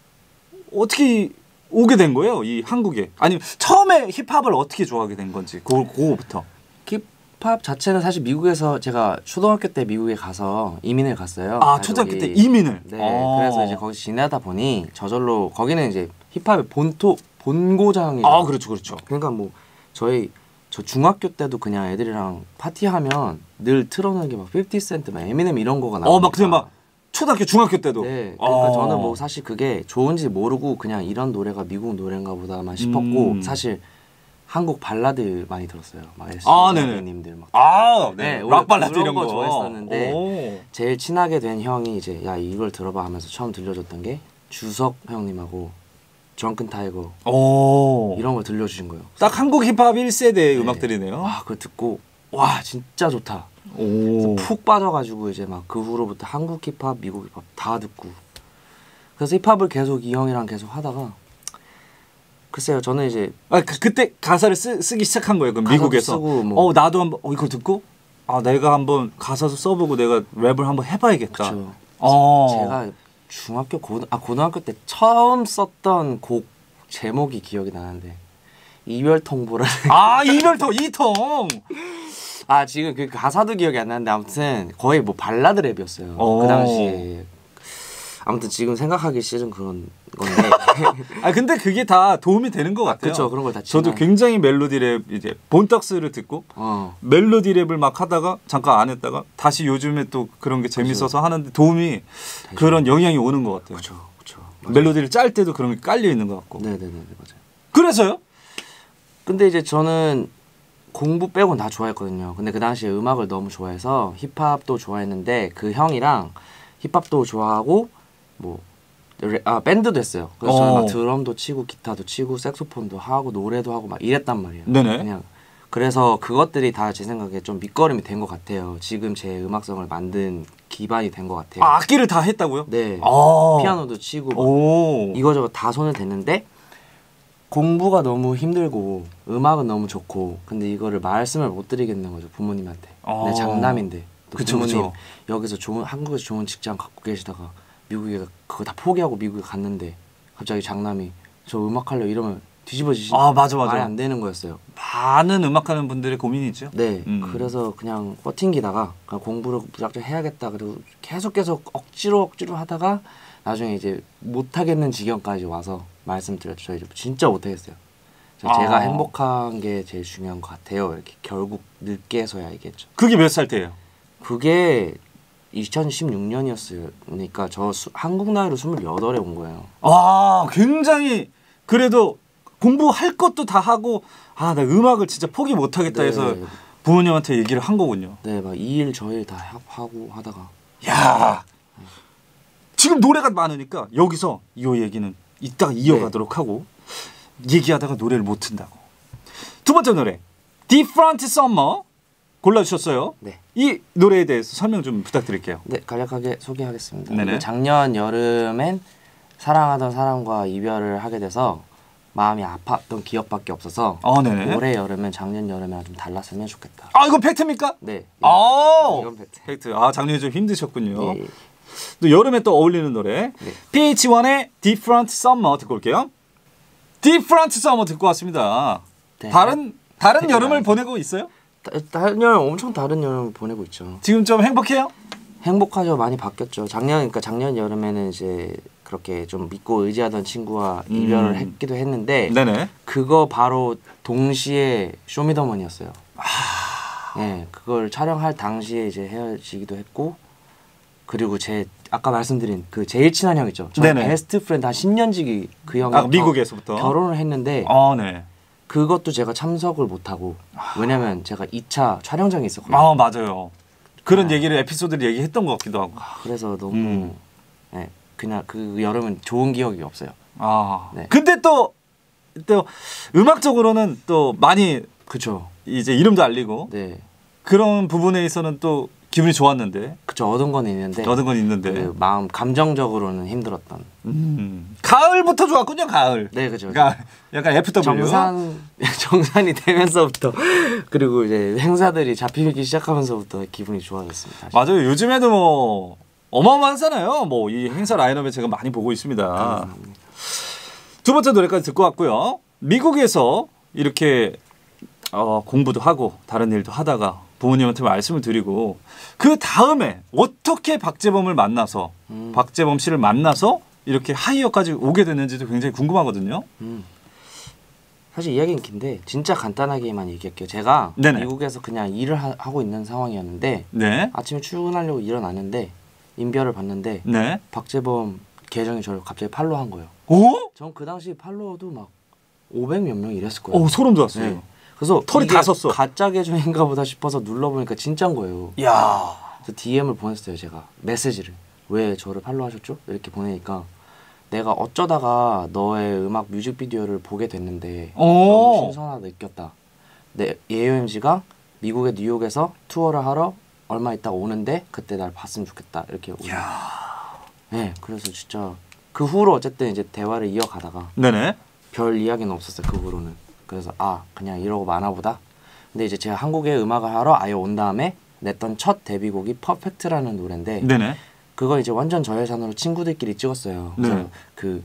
Speaker 1: 어떻게 오게 된 거예요? 이 한국에. 아니 처음에 힙합을 어떻게 좋아하게 된 건지 그, 그거부터.
Speaker 2: 힙, 힙합 자체는 사실 미국에서 제가 초등학교 때 미국에 가서 이민을 갔어요.
Speaker 1: 아 초등학교 때 이민을.
Speaker 2: 네. 오. 그래서 이제 거기 지내다 보니 저절로 거기는 이제 힙합의 본토 본고장이죠.
Speaker 1: 아 그렇죠, 그렇죠.
Speaker 2: 그러니까 뭐 저희 저 중학교 때도 그냥 애들이랑 파티하면 늘 틀어놓는 게 막 피프티 센트, 막 에미넴 이런 거가 나오니까.
Speaker 1: 어, 막 그냥 막 초등학교, 중학교 때도.
Speaker 2: 네. 그러니까
Speaker 1: 아.
Speaker 2: 저는 뭐 사실 그게 좋은지 모르고 그냥 이런 노래가 미국 노래인가 보다만 싶었고
Speaker 1: 음.
Speaker 2: 사실 한국 발라드 많이 들었어요. 막
Speaker 1: 아, 네네.
Speaker 2: 님들 막.
Speaker 1: 아, 네.
Speaker 2: 네.
Speaker 1: 락 발라드 이런
Speaker 2: 거,
Speaker 1: 거
Speaker 2: 좋아했었는데
Speaker 1: 오.
Speaker 2: 제일 친하게 된 형이 이제 야 이걸 들어봐 하면서 처음 들려줬던 게 주석 형님하고 드렁큰 타이거
Speaker 1: 오.
Speaker 2: 이런 걸 들려주신 거예요.
Speaker 1: 딱 한국 힙합 일 세대의
Speaker 2: 네.
Speaker 1: 음악들이네요.
Speaker 2: 와 그거 듣고 와 진짜 좋다.
Speaker 1: 오.
Speaker 2: 푹 빠져가지고 이제 막 그 후로부터 한국 힙합, 미국 힙합 다 듣고 그래서 힙합을 계속 이 형이랑 계속 하다가 글쎄요 저는 이제
Speaker 1: 아 그, 그때 가사를 쓰, 쓰기 시작한 거예요. 그럼 미국에서.
Speaker 2: 쓰고 뭐.
Speaker 1: 어 나도 한번 어, 이걸 듣고 아 내가 한번 가사도 써보고 내가 랩을 한번 해봐야겠다.
Speaker 2: 그쵸.
Speaker 1: 어.
Speaker 2: 제가 중학교 고등 아 고등학교 때 처음 썼던 곡 제목이 기억이 나는데 이별 통보를
Speaker 1: 아 이별통 이통.
Speaker 2: 아 지금 그 가사도 기억이 안 나는데 아무튼 거의 뭐 발라드 랩이었어요.
Speaker 1: 오.
Speaker 2: 그 당시에. 아무튼 지금 생각하기 싫은 그런 건데.
Speaker 1: 아 근데 그게 다 도움이 되는 것 같아요.
Speaker 2: 그렇죠. 그런 걸 다.
Speaker 1: 저도 굉장히 멜로디 랩 이제 본떡스를 듣고
Speaker 2: 어.
Speaker 1: 멜로디 랩을 막 하다가 잠깐 안 했다가 다시 요즘에 또 그런 게 재밌어서 그쵸. 하는데 도움이 되죠. 그런 영향이 오는 것 같아요.
Speaker 2: 그렇죠. 그렇죠.
Speaker 1: 멜로디를 짤 때도 그런 게 깔려 있는 것 같고.
Speaker 2: 네네네 맞아요.
Speaker 1: 그래서요?
Speaker 2: 근데 이제 저는 공부 빼고는 다 좋아했거든요. 근데 그 당시에 음악을 너무 좋아해서 힙합도 좋아했는데 그 형이랑 힙합도 좋아하고 뭐 아 밴드도 했어요. 그래서 어. 저는 막 드럼도 치고 기타도 치고 색소폰도 하고 노래도 하고 막 이랬단 말이에요.
Speaker 1: 네네.
Speaker 2: 그냥 그래서 그것들이 다 제 생각에 좀 밑거름이 된 것 같아요. 지금 제 음악성을 만든 기반이 된 것 같아요.
Speaker 1: 아, 악기를 다 했다고요?
Speaker 2: 네.
Speaker 1: 아.
Speaker 2: 피아노도 치고 막 이거저거 다 손을 댔는데 공부가 너무 힘들고 음악은 너무 좋고 근데 이거를 말씀을 못 드리겠는 거죠 부모님한테. 아. 내 장남인데 또
Speaker 1: 그쵸,
Speaker 2: 부모님
Speaker 1: 그쵸.
Speaker 2: 여기서 좋은 한국에서 좋은 직장 갖고 계시다가 미국에 그거 다 포기하고 미국에 갔는데 갑자기 장남이 저 음악하려 이러면 뒤집어지시
Speaker 1: 아 맞아 맞아
Speaker 2: 말이 안 되는 거였어요.
Speaker 1: 많은 음악하는 분들의 고민이죠.
Speaker 2: 네,
Speaker 1: 음.
Speaker 2: 그래서 그냥 버팅기다가 그냥 공부를 무작정 해야겠다 그리고 계속 계속 억지로 억지로 하다가 나중에 이제 못하겠는 지경까지 와서 말씀드렸죠. 저 이제 진짜 못하겠어요. 제가
Speaker 1: 아.
Speaker 2: 행복한 게 제일 중요한 것 같아요. 이렇게 결국 늦게서야 알겠죠.
Speaker 1: 그게 몇 살 때예요?
Speaker 2: 그게 이천십육 년이었으니까 저 수, 한국 나이로 스물여덟에 온 거예요.
Speaker 1: 아 굉장히 그래도 공부할 것도 다 하고 아 나 음악을 진짜 포기 못하겠다
Speaker 2: 네.
Speaker 1: 해서 부모님한테 얘기를 한 거군요.
Speaker 2: 네, 막 이 일 저 일 다 하고 하다가
Speaker 1: 야 지금 노래가 많으니까 여기서 이 얘기는 이따가 이어가도록 네. 하고 얘기하다가 노래를 못 튼다고. 두 번째 노래 Different Summer 골라주셨어요.
Speaker 2: 네.
Speaker 1: 이 노래에 대해서 설명 좀 부탁드릴게요.
Speaker 2: 네, 간략하게 소개하겠습니다.
Speaker 1: 네네.
Speaker 2: 작년 여름엔 사랑하던 사람과 이별을 하게 돼서 마음이 아팠던 기억밖에 없어서
Speaker 1: 어, 네네.
Speaker 2: 올해 여름엔 작년 여름이랑 좀 달랐으면 좋겠다.
Speaker 1: 아 이거 팩트입니까?
Speaker 2: 네.
Speaker 1: 아
Speaker 2: 이건 팩트.
Speaker 1: 팩트. 아 작년에 좀 힘드셨군요.
Speaker 2: 예.
Speaker 1: 또 여름에 또 어울리는 노래
Speaker 2: 네.
Speaker 1: 피에이치원의 Different Summer 듣고 올게요. Different Summer 듣고 왔습니다.
Speaker 2: 네.
Speaker 1: 다른 다른
Speaker 2: 네.
Speaker 1: 여름을 보내고 있어요?
Speaker 2: 다, 다른 여름 엄청 다른 여름을 보내고 있죠.
Speaker 1: 지금 좀 행복해요?
Speaker 2: 행복하죠. 많이 바뀌었죠. 작년 그러니까 작년 여름에는 이제 그렇게 좀 믿고 의지하던 친구와 음. 이별을 했기도 했는데
Speaker 1: 네네.
Speaker 2: 그거 바로 동시에 쇼미더머니였어요. 아... 네, 그걸 촬영할 당시에 이제 헤어지기도 했고 그리고 제 아까 말씀드린 그 제일 친한 형 있죠. 저희 베스트 프렌드 한 십 년 지기 그 형이
Speaker 1: 아, 미국에서부터
Speaker 2: 결혼을 했는데
Speaker 1: 아, 네.
Speaker 2: 그것도 제가 참석을 못하고 왜냐면 제가 이 차 촬영장에 있었거든요.
Speaker 1: 아 맞아요. 그런
Speaker 2: 아.
Speaker 1: 얘기를 에피소드를 얘기했던 것 같기도 하고.
Speaker 2: 그래서 너무
Speaker 1: 음.
Speaker 2: 네, 그냥 그 여름은 좋은 기억이 없어요.
Speaker 1: 아.
Speaker 2: 네.
Speaker 1: 근데 또 또 음악적으로는 또 많이
Speaker 2: 그쵸.
Speaker 1: 이제 이름도 알리고
Speaker 2: 네.
Speaker 1: 그런 부분에 있어서는 또 기분이 좋았는데.
Speaker 2: 그쵸. 얻은 건 있는데.
Speaker 1: 얻은 건 있는데.
Speaker 2: 그 마음 감정적으로는 힘들었던.
Speaker 1: 음. 가을부터 좋았군요. 가을.
Speaker 2: 네, 그죠.
Speaker 1: 그러니까 약간 에프 더블유.
Speaker 2: 정산 정산이 되면서부터 그리고 이제 행사들이 잡히기 시작하면서부터 기분이 좋아졌습니다.
Speaker 1: 맞아요. 요즘에도 뭐 어마어마하잖아요. 뭐 이 행사 라인업에 제가 많이 보고 있습니다.
Speaker 2: 감사합니다.
Speaker 1: 두 번째 노래까지 듣고 왔고요. 미국에서 이렇게 어, 공부도 하고 다른 일도 하다가 부모님한테 말씀을 드리고 그 다음에 어떻게 박재범을 만나서 음. 박재범 씨를 만나서 이렇게 하이어까지 오게 됐는지도 굉장히 궁금하거든요. 음.
Speaker 2: 사실 이야기는 긴데 진짜 간단하게만 얘기할게요. 제가 네네. 미국에서 그냥 일을 하, 하고 있는 상황이었는데 네. 아침에 출근하려고 일어났는데 인별을 봤는데 네. 박재범 계정이 저를 갑자기 팔로우한 거예요.
Speaker 1: 오?
Speaker 2: 전 그 당시 팔로워도 막 오백 몇 명 이랬을 거예요.
Speaker 1: 오, 소름 돋았어요. 네.
Speaker 2: 그래서
Speaker 1: 털이 다 섰어.
Speaker 2: 가짜 계정인가 보다 싶어서 눌러보니까 진짜인 거예요.
Speaker 1: 야.
Speaker 2: 그래서 디엠을 보냈어요. 제가 메시지를. 왜 저를 팔로우하셨죠? 이렇게 보내니까 내가 어쩌다가 너의 음악 뮤직비디오를 보게 됐는데 너무 신선하다 느꼈다. 내 에이오엠지가 미국의 뉴욕에서 투어를 하러 얼마 있다가 오는데 그때 날 봤으면 좋겠다. 이렇게 오는. 네, 그래서 진짜 그 후로 어쨌든 이제 대화를 이어가다가 네네. 별 이야기는 없었어요. 그 후로는. 그래서 아 그냥 이러고 마나보다. 근데 이제 제가 한국에 음악을 하러 아예 온 다음에 냈던 첫 데뷔곡이 퍼펙트라는 노래인데 네네. 그걸 이제 완전 저예산으로 친구들끼리 찍었어요. 그래서 네. 그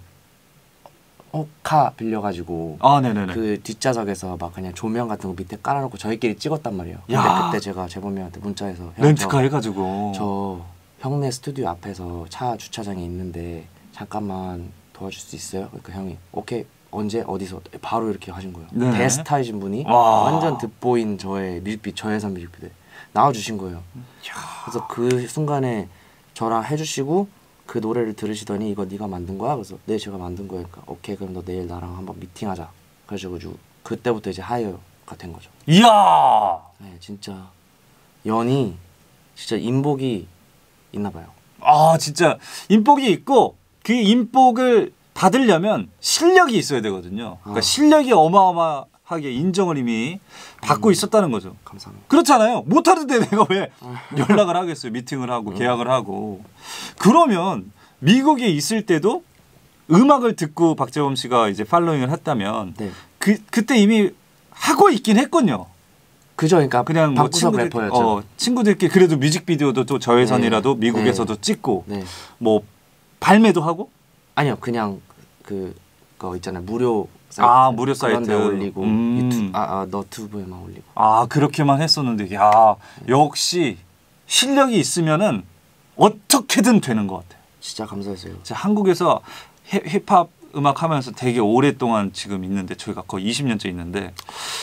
Speaker 2: 호카 빌려가지고 아, 네네네. 그 뒷좌석에서 막 그냥 조명 같은 거 밑에 깔아놓고 저희끼리 찍었단 말이에요. 근데 야. 그때 제가 재범이한테 문자해서
Speaker 1: 렌트카 해가지고
Speaker 2: 저 형네 스튜디오 앞에서 차 주차장에 있는데 잠깐만 도와줄 수 있어요? 그러니까 형이 오케이 언제 어디서 바로 이렇게 하신 거예요. 네. 대스타이신 분이 와. 완전 돋보인 저의 뮤직비디오 저예산 뮤직비디오 나와주신 거예요. 야. 그래서 그 순간에 저랑 해주시고 그 노래를 들으시더니 이거 네가 만든 거야? 그래서 네 제가 만든 거예요. 그러니까 오케이 그럼 너 내일 나랑 한번 미팅하자. 그래가지고 그때부터 이제 하이어가 된 거죠.
Speaker 1: 이야.
Speaker 2: 네 진짜 연이 진짜 인복이 있나 봐요.
Speaker 1: 아 진짜 인복이 있고 그 인복을 받으려면 실력이 있어야 되거든요. 그러니까 아. 실력이 어마어마하게 인정을 이미 받고 음. 있었다는 거죠.
Speaker 2: 감사합니다.
Speaker 1: 그렇잖아요. 못하는데 내가 왜 연락을 하겠어요. 미팅을 하고 음. 계약을 하고. 그러면 미국에 있을 때도 음악을 듣고 박재범 씨가 이제 팔로잉을 했다면 네. 그 그때 이미 하고 있긴 했군요.
Speaker 2: 그죠, 그러니까
Speaker 1: 그냥 뭐 친구들,
Speaker 2: 래퍼였죠.
Speaker 1: 어, 친구들끼리 그래도 뮤직비디오도 또 저예산이라도 네. 미국에서도 네. 찍고 네. 뭐 발매도 하고.
Speaker 2: 아니요, 그냥 그 거 있잖아요, 무료 사이트.
Speaker 1: 아 무료 사이트
Speaker 2: 그런 데 올리고 음. 유튜브, 아, 아 너튜브에만 올리고.
Speaker 1: 아 그렇게만 했었는데, 야 네. 역시 실력이 있으면은 어떻게든 되는 것 같아요.
Speaker 2: 진짜 감사했어요.
Speaker 1: 제가 한국에서 힙, 힙합 음악 하면서 되게 오랫동안 지금 있는데 저희가 거의 이십 년째 있는데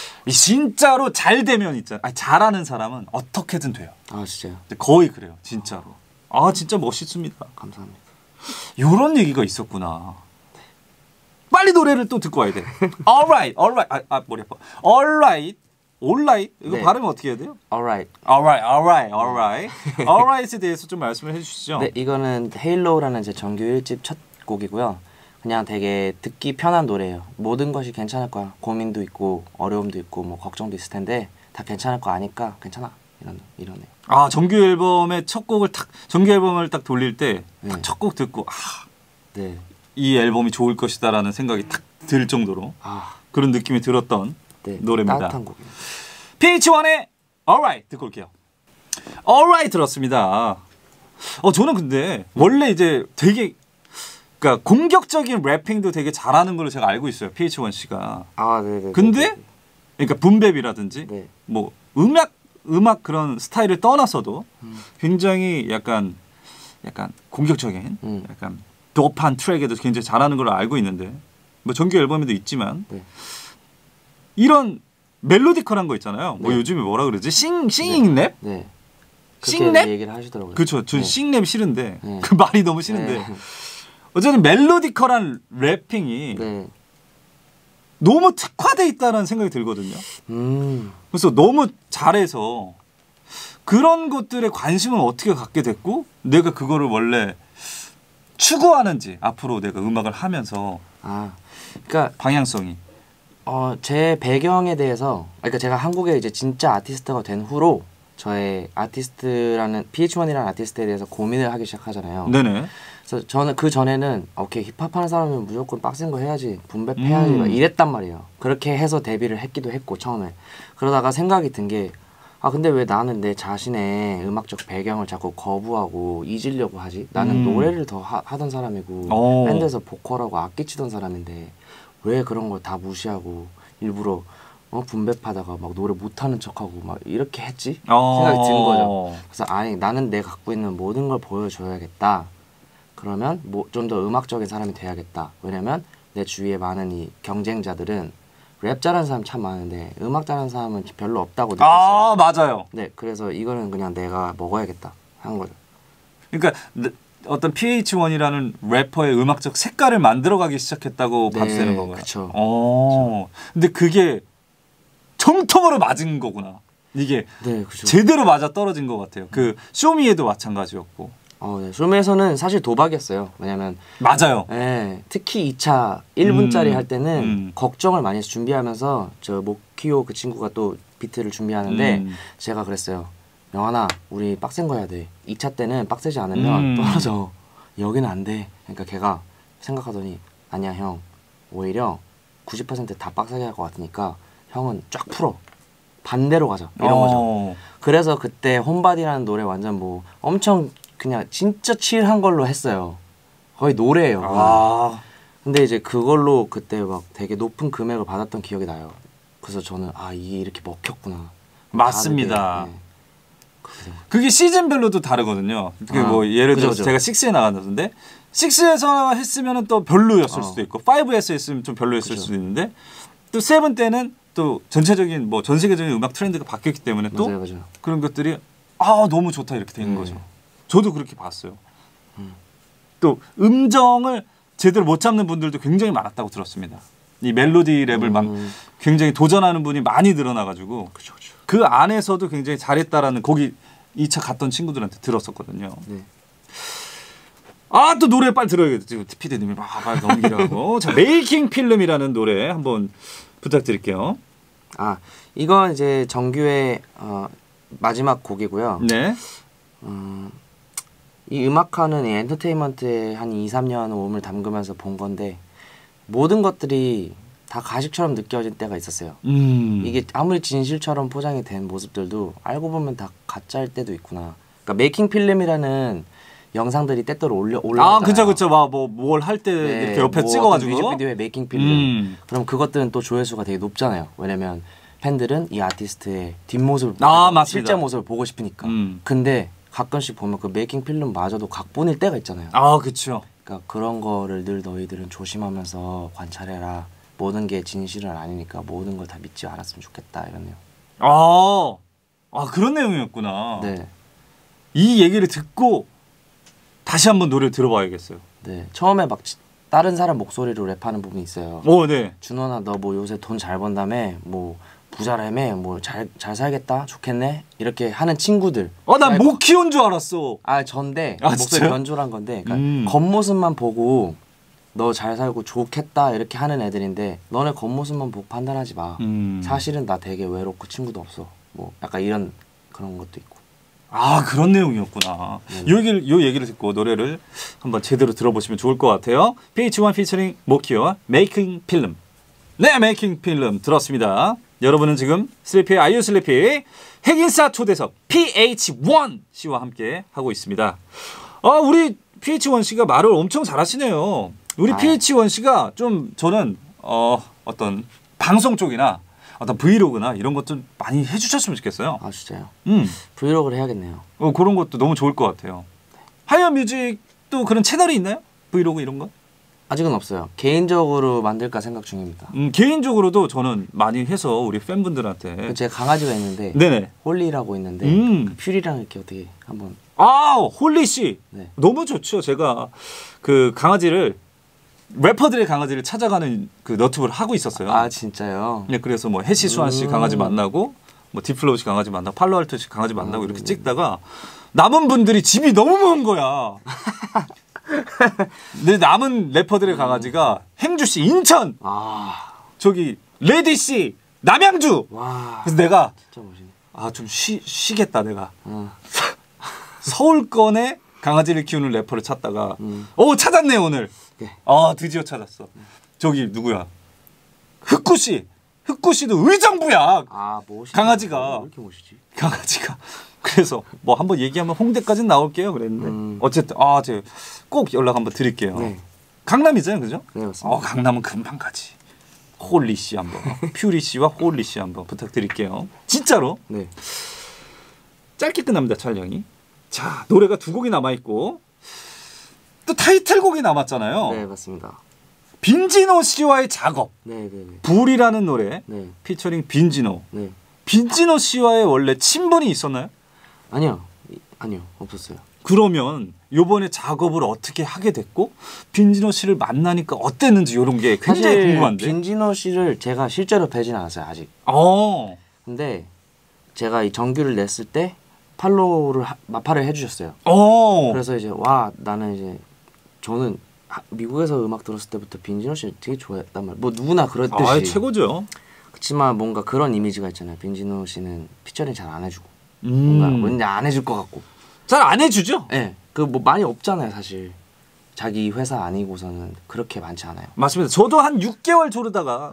Speaker 1: 진짜로 잘 되면 있잖아요. 아니, 잘하는 사람은 어떻게든 돼요.
Speaker 2: 아 진짜요?
Speaker 1: 거의 그래요, 진짜로. 아 진짜 멋있습니다.
Speaker 2: 감사합니다.
Speaker 1: 이런 얘기가 있었구나. 빨리 노래를 또 듣고 와야 돼. Alright, alright. 아, 아 머리 아파. Alright, alright. 이거 네. 발음이 어떻게 해야 돼요?
Speaker 2: Alright,
Speaker 1: alright, alright, alright. Alright에 대해서 좀 말씀을 해주시죠.
Speaker 2: 네, 이거는 헤일로우라는 제 정규 일 집 첫 곡이고요. 그냥 되게 듣기 편한 노래예요. 모든 것이 괜찮을 거야. 고민도 있고 어려움도 있고 뭐 걱정도 있을 텐데 다 괜찮을 거 아니까 괜찮아. 이런 이러네.
Speaker 1: 아 정규 앨범의 첫 곡을 딱 정규 앨범을 딱 돌릴 때 첫 곡 네. 듣고 아, 네. 이 앨범이 좋을 것이다라는 생각이 딱 들 정도로 아. 그런 느낌이 들었던 네, 노래입니다.
Speaker 2: 따뜻한 곡이에요.
Speaker 1: 피에이치원의 Alright 듣고 올게요. Alright 들었습니다. 어 저는 근데 원래 이제 되게 그러니까 공격적인 래핑도 되게 잘하는 걸로 제가 알고 있어요. 피에이치원 씨가.
Speaker 2: 아, 네네.
Speaker 1: 근데 그러니까 붐랩이라든지 네. 뭐 음악 음악 그런 스타일을 떠나서도 음. 굉장히 약간 약간 공격적인 음. 약간 도프한 트랙에도 굉장히 잘하는 걸로 알고 있는데 뭐 정규 앨범에도 있지만 네. 이런 멜로디컬한 거 있잖아요. 네. 뭐 요즘에 뭐라 그러지? 싱 싱잉 랩?
Speaker 2: 네.
Speaker 1: 싱랩?
Speaker 2: 얘기를 하시더라고요.
Speaker 1: 그렇죠. 전
Speaker 2: 네.
Speaker 1: 싱랩 싫은데 네. 그 말이 너무 싫은데 네. 어쨌든 멜로디컬한 래핑이 네. 너무 특화돼 있다는 생각이 들거든요. 음. 그래서 너무 잘해서 그런 것들에 관심을 어떻게 갖게 됐고 내가 그거를 원래 추구하는지 앞으로 내가 음악을 하면서
Speaker 2: 아, 그러니까
Speaker 1: 방향성이
Speaker 2: 어, 제 배경에 대해서 그러니까 제가 한국에 이제 진짜 아티스트가 된 후로 저의 아티스트라는 피에이치원이라는 아티스트에 대해서 고민을 하기 시작하잖아요.
Speaker 1: 네네.
Speaker 2: 그래서 저는 그 전에는 오케이 힙합하는 사람은 무조건 빡센 거 해야지 붐랩 해야지 음. 막 이랬단 말이에요. 그렇게 해서 데뷔를 했기도 했고 처음에 그러다가 생각이 든 게 아 근데 왜 나는 내 자신의 음악적 배경을 자꾸 거부하고 잊으려고 하지? 나는 음. 노래를 더 하, 하던 사람이고 오. 밴드에서 보컬하고 악기 치던 사람인데 왜 그런 걸 다 무시하고 일부러 어 분배하다가 막 노래 못하는 척하고 막 이렇게 했지
Speaker 1: 어.
Speaker 2: 생각이 든 거죠. 그래서 아니 나는 내 갖고 있는 모든 걸 보여줘야겠다. 그러면 뭐 좀 더 음악적인 사람이 돼야겠다. 왜냐면 내 주위에 많은 이 경쟁자들은 랩 잘하는 사람 참 많은데 음악 잘하는 사람은 별로 없다고 느꼈어요.
Speaker 1: 아 맞아요.
Speaker 2: 네, 그래서 이거는 그냥 내가 먹어야겠다 한 거죠.
Speaker 1: 그러니까 어떤 피에이치원이라는 래퍼의 음악적 색깔을 만들어가기 시작했다고
Speaker 2: 네,
Speaker 1: 봐도 되는 건가요?
Speaker 2: 그쵸.
Speaker 1: 어, 근데 그게 정통으로 맞은 거구나. 이게
Speaker 2: 네, 그쵸.
Speaker 1: 제대로 맞아 떨어진 것 같아요. 그 쇼미에도 마찬가지였고.
Speaker 2: 어, 네. 쇼미에서는 사실 도박이었어요. 왜냐면
Speaker 1: 맞아요.
Speaker 2: 네, 특히 이 차 일 분짜리
Speaker 1: 음,
Speaker 2: 할 때는
Speaker 1: 음.
Speaker 2: 걱정을 많이 해서 준비하면서 저 모키오 그 친구가 또 비트를 준비하는데
Speaker 1: 음.
Speaker 2: 제가 그랬어요. 영환아, 우리 빡센 거 해야 돼. 이 차 때는 빡세지 않으면
Speaker 1: 음.
Speaker 2: 떨어져. 여기는 안 돼. 그러니까 걔가 생각하더니 아니야 형. 오히려 구십 퍼센트 다 빡세게 할 것 같으니까 형은 쫙 풀어. 반대로 가자. 이런
Speaker 1: 어.
Speaker 2: 거죠. 그래서 그때 홈바디라는 노래 완전 뭐 엄청 그냥 진짜 칠한 걸로 했어요. 거의 노래예요.
Speaker 1: 아.
Speaker 2: 근데 이제 그걸로 그때 막 되게 높은 금액을 받았던 기억이 나요. 그래서 저는 아 이게 이렇게 먹혔구나.
Speaker 1: 맞습니다.
Speaker 2: 다르게, 네.
Speaker 1: 그게 시즌별로도 다르거든요. 그게
Speaker 2: 아,
Speaker 1: 뭐 예를
Speaker 2: 그죠,
Speaker 1: 들어서
Speaker 2: 그죠.
Speaker 1: 제가 식스에 나갔는데 식스에서 했으면 또 별로였을
Speaker 2: 어.
Speaker 1: 수도 있고 파이브에서 했으면 좀 별로였을
Speaker 2: 그죠.
Speaker 1: 수도 있는데 또 세븐 때는 또 전체적인 뭐 전 세계적인 음악 트렌드가 바뀌었기 때문에 또
Speaker 2: 맞아요, 맞아요.
Speaker 1: 그런 것들이 아 너무 좋다 이렇게 되는
Speaker 2: 음.
Speaker 1: 거죠. 저도 그렇게 봤어요.
Speaker 2: 음.
Speaker 1: 또 음정을 제대로 못 잡는 분들도 굉장히 많았다고 들었습니다. 이 멜로디 랩을 막
Speaker 2: 음.
Speaker 1: 굉장히 도전하는 분이 많이 늘어나가지고
Speaker 2: 그죠, 그죠.
Speaker 1: 그 안에서도 굉장히 잘했다라는 거기 이 차 갔던 친구들한테 들었었거든요.
Speaker 2: 네.
Speaker 1: 아 또 노래 빨리 들어야겠다. 지금 피디님이 막 빨리 넘기라고. 자 메이킹 필름이라는 노래 한번 부탁드릴게요.
Speaker 2: 아 이건 이제 정규의 어, 마지막 곡이고요.
Speaker 1: 네.
Speaker 2: 음, 이 음악하는 이 엔터테인먼트에 한 이, 삼 년 몸을 담그면서 본 건데 모든 것들이 다 가식처럼 느껴질 때가 있었어요.
Speaker 1: 음.
Speaker 2: 이게 아무리 진실처럼 포장이 된 모습들도 알고 보면 다 가짜일 때도 있구나. 그러니까 메이킹 필름이라는 영상들이 때때로 올려 올라오잖아요.
Speaker 1: 아 그쵸 그쵸 막 뭐 뭘 할 때
Speaker 2: 네,
Speaker 1: 이렇게 옆에
Speaker 2: 뭐
Speaker 1: 찍어가지고
Speaker 2: 어떤 뮤직비디오에 메이킹 필름.
Speaker 1: 음.
Speaker 2: 그럼 그것들은 또 조회수가 되게 높잖아요. 왜냐면 팬들은 이 아티스트의 뒷모습을
Speaker 1: 아,
Speaker 2: 보고
Speaker 1: 맞습니다.
Speaker 2: 실제 모습을 보고 싶으니까.
Speaker 1: 음.
Speaker 2: 근데 가끔씩 보면 그 메이킹 필름마저도 각본일 때가 있잖아요.
Speaker 1: 아 그쵸.
Speaker 2: 그러니까 그런 거를 늘 너희들은 조심하면서 관찰해라. 모든 게 진실은 아니니까 모든 걸 다 믿지 않았으면 좋겠다 이러네요.
Speaker 1: 아, 아 그런 내용이었구나.
Speaker 2: 네,
Speaker 1: 이 얘기를 듣고 다시 한번 노래를 들어봐야겠어요.
Speaker 2: 네. 처음에 막 지- 다른 사람 목소리로 랩하는 부분이 있어요.
Speaker 1: 오, 네.
Speaker 2: 준원아 너 뭐 요새 돈 잘 번다며 뭐 부자라며 뭐 잘 잘 살겠다 좋겠네 이렇게 하는 친구들.
Speaker 1: 어, 난
Speaker 2: 아이고.
Speaker 1: 목 키운 줄 알았어.
Speaker 2: 아 전데
Speaker 1: 아,
Speaker 2: 목소리
Speaker 1: 진짜요?
Speaker 2: 변조한 건데 그러니까
Speaker 1: 음.
Speaker 2: 겉모습만 보고 너 잘 살고 좋겠다 이렇게 하는 애들인데 너네 겉모습만 보고 판단하지 마.
Speaker 1: 음.
Speaker 2: 사실은 나 되게 외롭고 친구도 없어. 뭐 약간 이런 그런 것도 있고.
Speaker 1: 아 그런 내용이었구나.
Speaker 2: 네.
Speaker 1: 요 얘기를 요 얘기를 듣고 노래를 한번 제대로 들어보시면 좋을 것 같아요. 피에이치원 피처링 모키와 메이킹 필름. 네, 메이킹 필름 들었습니다. 여러분은 지금 슬리피의 아이유 슬리피 핵인싸 초대석 피에이치원 씨와 함께 하고 있습니다. 아 우리 피에이치원 씨가 말을 엄청 잘하시네요. 우리
Speaker 2: 아유.
Speaker 1: 피에이치원 씨가 좀 저는 어 어떤 방송 쪽이나 어떤 브이로그나 이런 것 좀 많이 해주셨으면 좋겠어요.
Speaker 2: 아 진짜요?
Speaker 1: 음.
Speaker 2: 브이로그를 해야겠네요.
Speaker 1: 어, 그런 것도 너무 좋을 것 같아요. 하이어 뮤직도 그런 채널이 있나요? 브이로그 이런 거?
Speaker 2: 아직은 없어요. 개인적으로 만들까 생각 중입니다.
Speaker 1: 음, 개인적으로도 저는 많이 해서 우리 팬분들한테.
Speaker 2: 제가 강아지가 있는데
Speaker 1: 네네.
Speaker 2: 홀리라고 있는데
Speaker 1: 음.
Speaker 2: 그 퓨리랑 이렇게 어떻게 한번
Speaker 1: 아, 홀리 씨.
Speaker 2: 네.
Speaker 1: 너무 좋죠. 제가 그 강아지를 래퍼들의 강아지를 찾아가는 그 너튜브를 하고 있었어요.
Speaker 2: 아 진짜요?
Speaker 1: 네, 그래서 뭐 해시 수환 씨
Speaker 2: 음.
Speaker 1: 강아지 만나고 뭐 디플로우 씨 강아지 만나고 팔로알토 씨 강아지 만나고
Speaker 2: 음.
Speaker 1: 이렇게 찍다가 남은 분들이 집이 너무 먼 거야. 근데 남은 래퍼들의 강아지가 행주 씨 인천,
Speaker 2: 아,
Speaker 1: 저기 레디 씨 남양주.
Speaker 2: 와,
Speaker 1: 그래서 내가
Speaker 2: 진짜 멋있네.
Speaker 1: 아 좀 쉬 쉬겠다 내가
Speaker 2: 어.
Speaker 1: 서울권에 강아지를 키우는 래퍼를 찾다가
Speaker 2: 음.
Speaker 1: 오 찾았네 오늘.
Speaker 2: 네.
Speaker 1: 아 드디어 찾았어. 저기 누구야? 흑구 씨. 흑구 씨도 의정부야.
Speaker 2: 아 멋있네.
Speaker 1: 강아지가.
Speaker 2: 왜 이렇게 멋있지?
Speaker 1: 강아지가. 그래서 뭐 한번 얘기하면 홍대까지 나올게요 그랬는데
Speaker 2: 음.
Speaker 1: 어쨌든 아 제가 꼭 연락 한번 드릴게요.
Speaker 2: 네,
Speaker 1: 강남이잖아요, 그죠?
Speaker 2: 네 맞습니다.
Speaker 1: 어 강남은 금방 가지. 홀리 씨 한번 퓨리 씨와 홀리 씨 한번 부탁드릴게요. 진짜로.
Speaker 2: 네.
Speaker 1: 짧게 끝납니다 촬영이. 자 노래가 두 곡이 남아 있고 또 타이틀곡이 남았잖아요.
Speaker 2: 네 맞습니다.
Speaker 1: 빈지노 씨와의 작업.
Speaker 2: 네네네. 네, 네.
Speaker 1: 불이라는 노래.
Speaker 2: 네.
Speaker 1: 피처링 빈지노.
Speaker 2: 네.
Speaker 1: 빈지노 씨와의 원래 친분이 있었나요?
Speaker 2: 아니요. 아니요 없었어요.
Speaker 1: 그러면 요번에 작업을 어떻게 하게 됐고 빈지노 씨를 만나니까 어땠는지 이런 게 굉장히 궁금한데.
Speaker 2: 빈지노 씨를 제가 실제로 뵈진 않았어요 아직.
Speaker 1: 어.
Speaker 2: 근데 제가 이 정규를 냈을 때 팔로우를 하, 마파를 해주셨어요.
Speaker 1: 어.
Speaker 2: 그래서 이제 와 나는 이제 저는 하, 미국에서 음악 들었을 때부터 빈지노 씨를 되게 좋아했단 말이에요. 뭐 누구나 그렇듯이.
Speaker 1: 아 최고죠.
Speaker 2: 그렇지만 뭔가 그런 이미지가 있잖아요. 빈지노 씨는 피처링 잘 안 해주고
Speaker 1: 음.
Speaker 2: 뭔가 왠지 안 해줄 것 같고.
Speaker 1: 잘 안 해주죠?
Speaker 2: 네. 그 뭐 많이 없잖아요 사실. 자기 회사 아니고서는 그렇게 많지 않아요.
Speaker 1: 맞습니다. 저도 한 육 개월 조르다가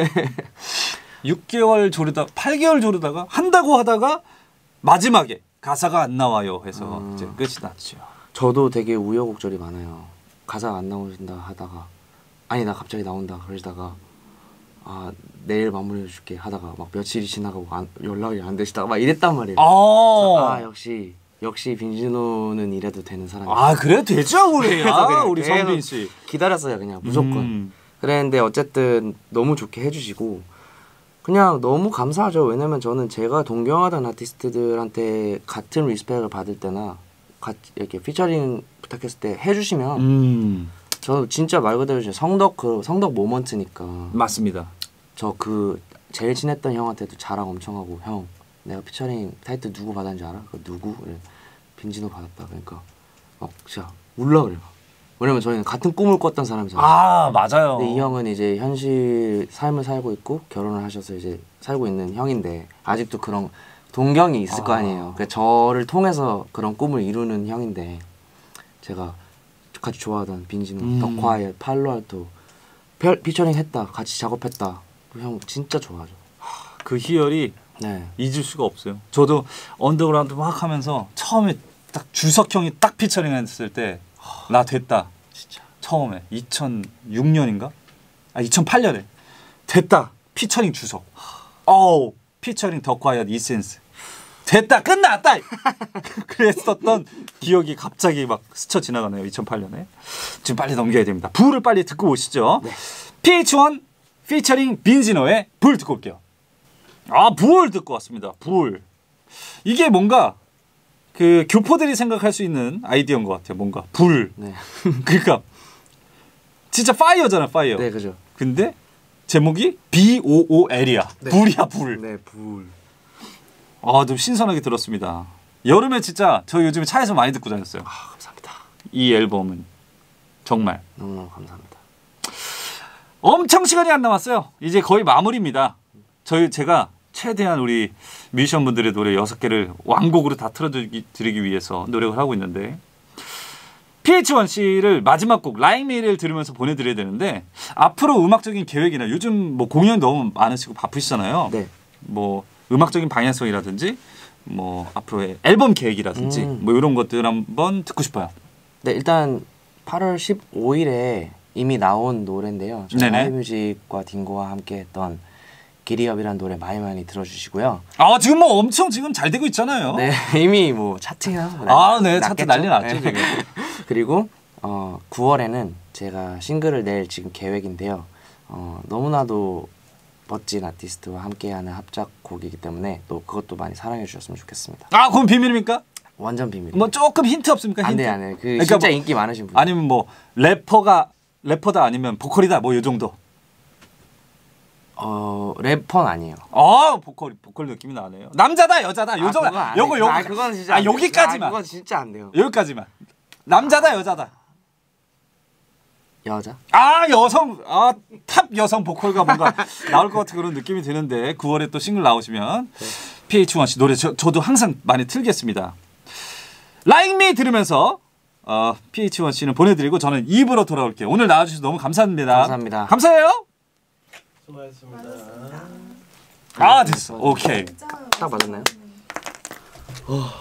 Speaker 1: 육 개월 조르다 팔 개월 조르다가 한다고 하다가 마지막에 가사가 안 나와요 해서 음. 이제 끝이 났죠.
Speaker 2: 저도 되게 우여곡절이 많아요. 가사가 안 나오신다 하다가 아니 나 갑자기 나온다 그러다가 아 내일 마무리해 줄게 하다가 막 며칠이 지나가고 안, 연락이 안 되시다가 막 이랬단 말이에요.
Speaker 1: 아,
Speaker 2: 아 역시 역시 빈지노는 이래도 되는 사람이.
Speaker 1: 아 그래 되죠 우리 아, 우리 성빈 씨
Speaker 2: 기다렸어요 그냥 무조건.
Speaker 1: 음.
Speaker 2: 그랬는데 어쨌든 너무 좋게 해주시고 그냥 너무 감사하죠. 왜냐면 저는 제가 동경하던 아티스트들한테 같은 리스펙을 받을 때나 같이 이렇게 피처링 부탁했을 때 해주시면
Speaker 1: 음.
Speaker 2: 저는 진짜 말 그대로 성덕 그 성덕 모먼트니까.
Speaker 1: 맞습니다.
Speaker 2: 저 그 제일 친했던 형한테도 자랑 엄청 하고 형 내가 피처링 타이틀 누구 받았는지 알아? 그 누구? 그래. 빈지노 받았다. 그러니까 막 진짜 울라 그래요. 왜냐면 저희는 같은 꿈을 꿨던 사람이잖아요.
Speaker 1: 아 맞아요.
Speaker 2: 근데 이 형은 이제 현실 삶을 살고 있고 결혼을 하셔서 이제 살고 있는 형인데 아직도 그런 동경이 있을 아. 거 아니에요. 그러니까 저를 통해서 그런 꿈을 이루는 형인데 제가 같이 좋아하던 빈지노,
Speaker 1: 음.
Speaker 2: 더 콰이엇, 팔로알토 피처링 했다. 같이 작업했다. 형 진짜 좋아하죠.
Speaker 1: 그 희열이
Speaker 2: 네.
Speaker 1: 잊을 수가 없어요. 저도 언더그라운드 막 하면서 처음에 딱 주석 형이 딱 피처링 했을 때 나 됐다. 진짜 처음에 이천육 년인가? 아 이천팔 년에 됐다. 피처링 주석. 어우 피처링 더 콰이엇 이센스. 됐다 끝났다. 그랬었던 기억이 갑자기 막 스쳐 지나가네요. 이천팔 년에. 지금 빨리 넘겨야 됩니다. 불을 빨리 듣고 오시죠. 네. 피에이치원 피처링 빈지노의 불 듣고 올게요. 아, 불 듣고 왔습니다. 불. 이게 뭔가 그 교포들이 생각할 수 있는 아이디어인 것 같아요. 뭔가 불.
Speaker 2: 네.
Speaker 1: 그러니까 진짜 파이어잖아, 파이어.
Speaker 2: 네, 그죠.
Speaker 1: 근데 제목이 비 오 오 엘이야. 네. 불이야, 불.
Speaker 2: 네, 불.
Speaker 1: 아, 좀 신선하게 들었습니다. 여름에 진짜 저 요즘에 차에서 많이 듣고 다녔어요.
Speaker 2: 아, 감사합니다.
Speaker 1: 이 앨범은 정말
Speaker 2: 너무너무 감사합니다.
Speaker 1: 엄청 시간이 안 남았어요. 이제 거의 마무리입니다. 저희 제가 최대한 우리 뮤지션분들의 노래 여섯 개를 완곡으로 다 틀어드리기 위해서 노력을 하고 있는데 피에이치원 씨를 마지막 곡 Like Me를 들으면서 보내드려야 되는데 앞으로 음악적인 계획이나 요즘 뭐 공연 너무 많으시고 바쁘시잖아요.
Speaker 2: 네.
Speaker 1: 뭐 음악적인 방향성이라든지 뭐 앞으로의 앨범 계획이라든지
Speaker 2: 음.
Speaker 1: 뭐 이런 것들 한번 듣고 싶어요.
Speaker 2: 네, 일단 팔월 십오일에 이미 나온 노래인데요. 하이뮤직과 딩고와 함께했던 기리업이라는 노래 많이 많이 들어주시고요.
Speaker 1: 아 지금 뭐 엄청 지금 잘 되고 있잖아요.
Speaker 2: 네, 이미 뭐 차트가
Speaker 1: 아, 네, 차트 난리 났죠 지금.
Speaker 2: 그리고 어, 구월에는 제가 싱글을 낼 지금 계획인데요. 어, 너무나도 멋진 아티스트와 함께하는 합작곡이기 때문에 또 그것도 많이 사랑해 주셨으면 좋겠습니다.
Speaker 1: 아, 그럼 비밀입니까?
Speaker 2: 완전 비밀.
Speaker 1: 뭐 조금 힌트 없습니까? 힌트?
Speaker 2: 안 돼, 안 돼. 그
Speaker 1: 그러니까
Speaker 2: 진짜
Speaker 1: 뭐,
Speaker 2: 인기 많으신 분.
Speaker 1: 아니면 뭐 래퍼가 래퍼다 아니면 보컬이다 뭐 이 정도.
Speaker 2: 어 래퍼는 아니에요.
Speaker 1: 아 보컬 보컬 느낌이 나네요. 남자다 여자다 요 정도.
Speaker 2: 아,
Speaker 1: 요거 요거.
Speaker 2: 아 그건 진짜.
Speaker 1: 아 여기까지만.
Speaker 2: 아, 그건 진짜 안 돼요.
Speaker 1: 여기까지만. 남자다 여자다.
Speaker 2: 여자?
Speaker 1: 아 여성 아 탑 여성 보컬가 뭔가 나올 것 같은 그런 느낌이 드는데 구월에 또 싱글 나오시면 네. 피에이치원 씨 노래 저, 저도 항상 많이 틀겠습니다. Like Me 들으면서 어, 피에이치원 씨는 보내드리고 저는 이 부로 돌아올게요. 오늘 나와주셔서 너무 감사합니다.
Speaker 2: 감사합니다.
Speaker 1: 감사해요.
Speaker 3: 수고하셨습니다.
Speaker 1: 아 됐어. 오케이.
Speaker 2: 딱 맞았나요?